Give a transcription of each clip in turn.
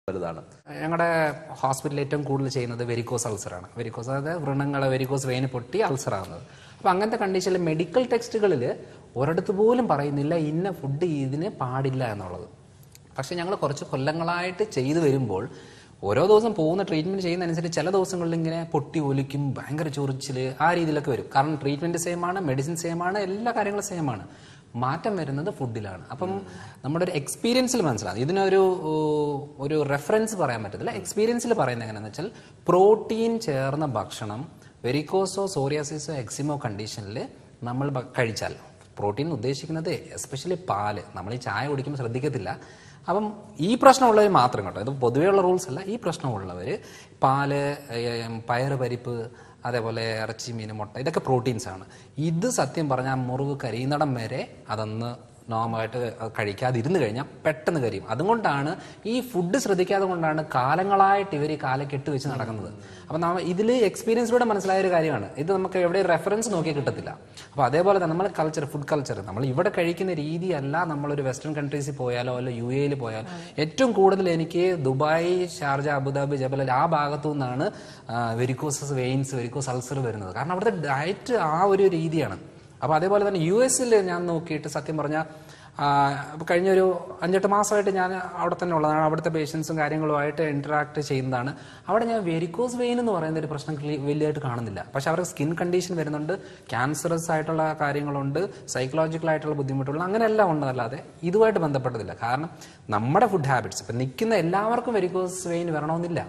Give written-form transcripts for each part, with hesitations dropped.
ഞങ്ങളുടെ ഹോസ്പിറ്റലിൽ ഏറ്റവും കൂടുതൽ ചെയ്യുന്നത് വെരിക്കോസ് അൾസറാണ്. വെരിക്കോസ് അതായത് വ്രണങ്ങൾ വെരിക്കോസ് വെയിന് പൊട്ടി അൾസറാകുന്നത്. അപ്പോൾ അങ്ങനത്തെ കണ്ടീഷനിൽ മെഡിക്കൽ ടെക്സ്റ്റുകളിൽ ഒരിടത്ത് പോലും പറയുന്നില്ല ഇന്ന ഫുഡ് ഇതിന് പാടില്ല എന്നുള്ളത്. പക്ഷേ ഞങ്ങൾ കുറച്ച് കൊല്ലങ്ങളായിട്ട് ചെയ്തു വരുമ്പോൾ ഓരോ ദിവസം പോകുന്ന ട്രീറ്റ്മെൻറ്റ് ചെയ്യുന്നതനുസരിച്ച് ചില ദിവസങ്ങളിൽ ഇങ്ങനെ പൊട്ടി ഒലിക്കും, ഭയങ്കര ചൊറിച്ചിൽ, ആ രീതിയിലൊക്കെ വരും. കാരണം ട്രീറ്റ്മെൻറ്റ് സെയിമാണ്, മെഡിസിൻ സെയിമാണ്, എല്ലാ കാര്യങ്ങളും സെയിമാണ്. മാറ്റം വരുന്നത് ഫുഡിലാണ്. അപ്പം നമ്മുടെ ഒരു എക്സ്പീരിയൻസിൽ മനസ്സിലാകും. ഇതിനൊരു റെഫറൻസ് പറയാൻ പറ്റത്തില്ല. എക്സ്പീരിയൻസിൽ പറയുന്നത് എങ്ങനെയാണെന്ന് വെച്ചാൽ പ്രോട്ടീൻ ചേർന്ന ഭക്ഷണം വെരിക്കോസോ സോറിയാസിസോ എക്സിമോ കണ്ടീഷനിൽ നമ്മൾ കഴിച്ചാൽ, പ്രോട്ടീൻ ഉദ്ദേശിക്കുന്നത് എസ്പെഷ്യലി പാല്, നമ്മൾ ഈ ചായ കുടിക്കുമ്പോൾ ശ്രദ്ധിക്കത്തില്ല. അപ്പം ഈ പ്രശ്നമുള്ളവർ മാത്രം കേട്ടോ, ഇത് പൊതുവെയുള്ള റൂൾസ് അല്ല, ഈ പ്രശ്നമുള്ളവർ പാല്, പയറ് പരിപ്പ്, അതേപോലെ ഇറച്ചി, മീൻ, മുട്ട, ഇതൊക്കെ പ്രോട്ടീൻസ് ആണ്. ഇത് സത്യം പറഞ്ഞാൽ മുറിവ് കരിയുന്നിടം വരെ അതൊന്ന് നോർമലായിട്ട് കഴിക്കാതിരുന്ന് കഴിഞ്ഞാൽ പെട്ടെന്ന് കരിയും. അതുകൊണ്ടാണ് ഈ ഫുഡ് ശ്രദ്ധിക്കാതെ കൊണ്ടാണ് കാലങ്ങളായിട്ട് ഇവർ ഈ കാലക്കെട്ട് വെച്ച് നടക്കുന്നത്. അപ്പം ഇതിൽ എക്സ്പീരിയൻസിലൂടെ മനസ്സിലായ ഒരു കാര്യമാണ്. ഇത് നമുക്ക് എവിടെ റെഫറൻസ് നോക്കി കിട്ടത്തില്ല. അപ്പോൾ അതേപോലെ തന്നെ നമ്മൾ ഫുഡ് കൾച്ചർ നമ്മൾ ഇവിടെ കഴിക്കുന്ന രീതിയല്ല നമ്മളൊരു വെസ്റ്റേൺ കൺട്രീസിൽ പോയാലോ അല്ല യു എയിൽ പോയാലോ. ഏറ്റവും കൂടുതൽ എനിക്ക് ദുബായ്, ഷാർജ, അബുദാബി, ജബൽ ആ ഭാഗത്തു നിന്നാണ് വെരിക്കോസസ് വെയിൻസ്, വെരിക്കോസ് അൾസർ വരുന്നത്. കാരണം അവിടുത്തെ ഡയറ്റ് ആ ഒരു രീതിയാണ്. അപ്പോൾ അതേപോലെ തന്നെ യു എസിൽ ഞാൻ നോക്കിയിട്ട് സത്യം പറഞ്ഞാൽ കഴിഞ്ഞൊരു 5-8 മാസമായിട്ട് ഞാൻ അവിടെ തന്നെ ഉള്ളതാണ്. അവിടുത്തെ പേഷ്യൻസും കാര്യങ്ങളുമായിട്ട് ഇന്ററാക്ട് ചെയ്യുന്നതാണ്. അവിടെ ഞാൻ വെരിക്കോസ് വെയിൻ എന്ന് പറയുന്ന ഒരു പ്രശ്നം വലിയതായിട്ട് കാണുന്നില്ല. പക്ഷെ അവർക്ക് സ്കിൻ കണ്ടീഷൻ വരുന്നുണ്ട്, ക്യാൻസറസ് ആയിട്ടുള്ള കാര്യങ്ങളുണ്ട്, സൈക്കോളജിക്കൽ ആയിട്ടുള്ള ബുദ്ധിമുട്ടുകൾ, അങ്ങനെയെല്ലാം ഉണ്ടല്ലാതെ ഇതുമായിട്ട് ബന്ധപ്പെട്ടതില്ല. കാരണം നമ്മുടെ ഫുഡ് ഹാബിറ്റ്സ് ഇപ്പം നിൽക്കുന്ന എല്ലാവർക്കും വെരിക്കോസ് വെയിൻ വരണമെന്നില്ല.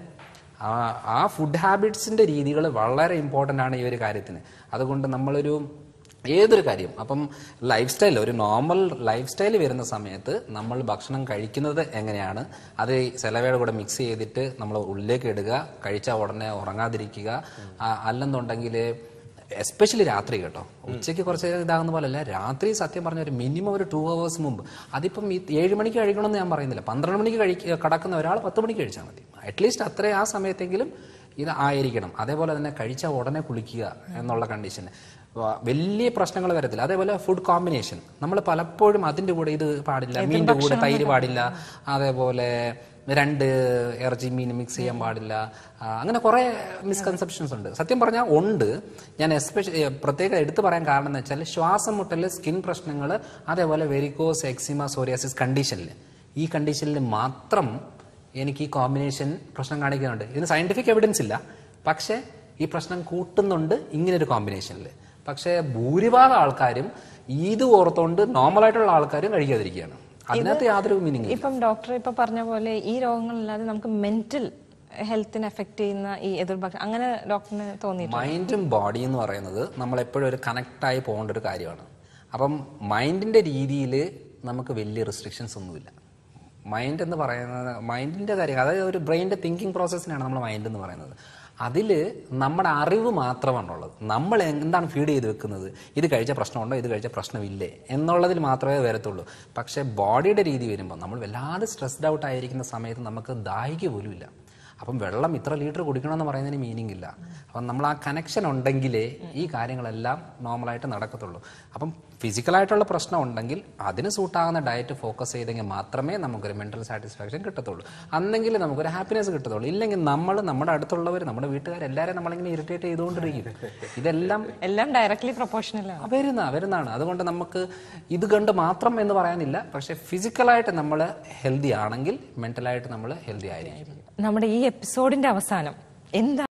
ആ ഫുഡ് ഹാബിറ്റ്സിന്റെ രീതികൾ വളരെ ഇമ്പോർട്ടൻ്റ് ആണ് ഈ ഒരു കാര്യത്തിന്. അതുകൊണ്ട് നമ്മളൊരു ഏതൊരു കാര്യം അപ്പം ലൈഫ് സ്റ്റൈൽ, ഒരു നോർമൽ ലൈഫ് സ്റ്റൈൽ വരുന്ന സമയത്ത് നമ്മൾ ഭക്ഷണം കഴിക്കുന്നത് എങ്ങനെയാണ്, അത് സെലവയുടെ കൂടെ മിക്സ് ചെയ്തിട്ട് നമ്മൾ ഉള്ളിലേക്ക് ഇടുക, കഴിച്ച ഉടനെ ഉറങ്ങാതിരിക്കുക. അല്ലെന്നുണ്ടെങ്കിൽ എസ്പെഷ്യലി രാത്രി കേട്ടോ, ഉച്ചയ്ക്ക് കുറച്ച് ഇതാകുന്ന പോലെ അല്ല, രാത്രി സത്യം പറഞ്ഞ ഒരു മിനിമം ഒരു 2 hours മുമ്പ്. അതിപ്പം 7 മണിക്ക് കഴിക്കണമെന്ന് ഞാൻ പറയുന്നില്ല, 12 മണിക്ക് കിടക്കുന്ന ഒരാൾ 10 മണിക്ക് കഴിച്ചാൽ മതി. അറ്റ്ലീസ്റ്റ് അത്രയും ആ സമയത്തെങ്കിലും ഇത് ആയിരിക്കണം. അതേപോലെ തന്നെ കഴിച്ച ഉടനെ കുളിക്കുക എന്നുള്ള കണ്ടീഷൻ വലിയ പ്രശ്നങ്ങൾ വരത്തില്ല. അതേപോലെ ഫുഡ് കോമ്പിനേഷൻ നമ്മൾ പലപ്പോഴും അതിൻ്റെ കൂടെ ഇത് പാടില്ല, മീനിൻ്റെ കൂടെ തൈര് പാടില്ല, അതേപോലെ 2 ഇറച്ചി മീൻ മിക്സ് ചെയ്യാൻ പാടില്ല, അങ്ങനെ കുറേ മിസ്കൺസെപ്ഷൻസ് ഉണ്ട്. സത്യം പറഞ്ഞാൽ ഉണ്ട്. ഞാൻ പ്രത്യേകം എടുത്തു പറയാൻ കാരണം എന്ന് വെച്ചാൽ ശ്വാസം മുട്ടൽ, സ്കിൻ പ്രശ്നങ്ങൾ, അതേപോലെ വെരിക്കോസ്, എക്സിമ, സോറിയാസിസ് ഈ കണ്ടീഷനിൽ മാത്രം എനിക്ക് ഈ കോമ്പിനേഷൻ പ്രശ്നം കാണിക്കുന്നുണ്ട്. ഇതിന് സയന്റിഫിക് എവിഡൻസ് ഇല്ല, പക്ഷേ ഈ പ്രശ്നം കൂട്ടുന്നുണ്ട് ഇങ്ങനൊരു കോമ്പിനേഷനിൽ. പക്ഷേ ഭൂരിഭാഗം ആൾക്കാരും ഇത് ഓർത്തുകൊണ്ട് നോർമലായിട്ടുള്ള ആൾക്കാരും കഴിക്കാതിരിക്കുകയാണ്. അതിനകത്ത് യാതൊരു മീനിങ്. ഇപ്പം ഡോക്ടർ ഇപ്പൊ പറഞ്ഞ പോലെ ഈ രോഗങ്ങളല്ലാതെ നമുക്ക് മെന്റൽ ഹെൽത്തിനെ എഫക്ട് ചെയ്യുന്ന ഈ എതിർഭക്ഷണം അങ്ങനെ ഡോക്ടറിന് തോന്നിയിട്ടുണ്ട്? മൈൻഡും ബോഡി എന്ന് പറയുന്നത് നമ്മളെപ്പോഴും ഒരു കണക്റ്റായി പോകേണ്ട ഒരു കാര്യമാണ്. അപ്പം മൈൻഡിന്റെ രീതിയിൽ നമുക്ക് വലിയ റെസ്ട്രിക്ഷൻസ് ഒന്നുമില്ല. മൈൻഡ് എന്ന് പറയുന്നത് മൈൻഡിന്റെ കാര്യം, അതായത് ഒരു ബ്രെയിനിന്റെ തിങ്കിങ് പ്രോസസ്സിനാണ് നമ്മൾ മൈൻഡ് എന്ന് പറയുന്നത്. അതിൽ നമ്മുടെ അറിവ് മാത്രമാണുള്ളത്. നമ്മൾ എന്താണ് ഫീഡ് ചെയ്ത് വെക്കുന്നത്, ഇത് കഴിച്ച പ്രശ്നമുണ്ടോ, ഇത് കഴിച്ച പ്രശ്നമില്ലേ എന്നുള്ളതിൽ മാത്രമേ വരത്തുള്ളൂ. പക്ഷേ ബോഡിയുടെ രീതി വരുമ്പോൾ നമ്മൾ വല്ലാതെ സ്ട്രെസ്ഡ് ഔട്ട് ആയിരിക്കുന്ന സമയത്ത് നമുക്ക് ദാഹിക്കുക പോലും ഇല്ല. അപ്പം വെള്ളം ഇത്ര ലിറ്റർ കുടിക്കണമെന്ന് പറയുന്നതിന് മീനിങ് ഇല്ല. അപ്പം നമ്മൾ ആ കണക്ഷൻ ഉണ്ടെങ്കിലേ ഈ കാര്യങ്ങളെല്ലാം നോർമലായിട്ട് നടക്കത്തുള്ളൂ. അപ്പം ഫിസിക്കലായിട്ടുള്ള പ്രശ്നം ഉണ്ടെങ്കിൽ അതിന് സൂട്ടാകുന്ന ഡയറ്റ് ഫോക്കസ് ചെയ്തെങ്കിൽ മാത്രമേ നമുക്കൊരു മെന്റൽ സാറ്റിസ്ഫാക്ഷൻ കിട്ടത്തുള്ളൂ. അന്നെങ്കിൽ നമുക്കൊരു ഹാപ്പിനെസ് കിട്ടത്തുള്ളൂ. ഇല്ലെങ്കിൽ നമ്മൾ, നമ്മുടെ അടുത്തുള്ളവർ, നമ്മുടെ വീട്ടുകാരെല്ലാവരും നമ്മളിങ്ങനെ ഇറിറ്റേറ്റ് ചെയ്തുകൊണ്ടിരിക്കും. എല്ലാം ഡയറക്ട്ലി പ്രൊപ്പോർഷണലാണ് വരുന്നതാണ്. അതുകൊണ്ട് നമുക്ക് ഇത് കണ്ട് മാത്രം എന്ന് പറയാനില്ല. പക്ഷെ ഫിസിക്കലായിട്ട് നമ്മൾ ഹെൽത്തി ആണെങ്കിൽ മെന്റലായിട്ട് നമ്മൾ ഹെൽത്തി ആയിരിക്കും. നമ്മുടെ ഈ എപ്പിസോഡിന്റെ അവസാനം എന്താ